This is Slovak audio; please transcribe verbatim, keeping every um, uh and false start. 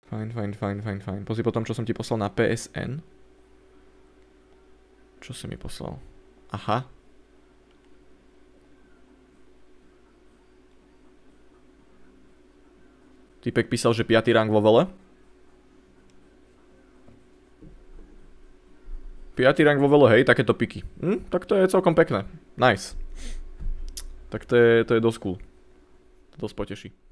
Fajn, fajn, fajn, fajn, fajn. Pozri potom, čo som ti poslal na P S N. Čo si mi poslal? Aha. Typek písal, že piaty rang vo vole. piaty rang vo vole, hej, takéto piky. Hm, tak to je celkom pekné. Nice. Tak to je, to je dosť cool. To dosť poteší.